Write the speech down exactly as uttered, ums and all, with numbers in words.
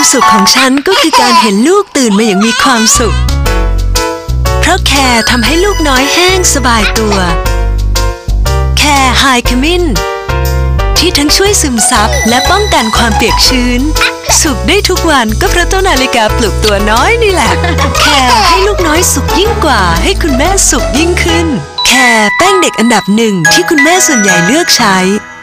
สุขของฉันก็คือการเห็นลูกตื่นมาอย่างมีความสุขเพราะแคร์ทำให้ลูกน้อยแห้งสบายตัวแคร์ไฮขมิ้นที่ทั้งช่วยซึมซับและป้องกันความเปียกชื้นสุขได้ทุกวันก็เพราะต้นนาฬิกาปลุกตัวน้อยนี่แหละแคร์ให้ลูกน้อยสุขยิ่งกว่าให้คุณแม่สุขยิ่งขึ้นแคร์แป้งเด็กอันดับหนึ่งที่คุณแม่ส่วนใหญ่เลือกใช้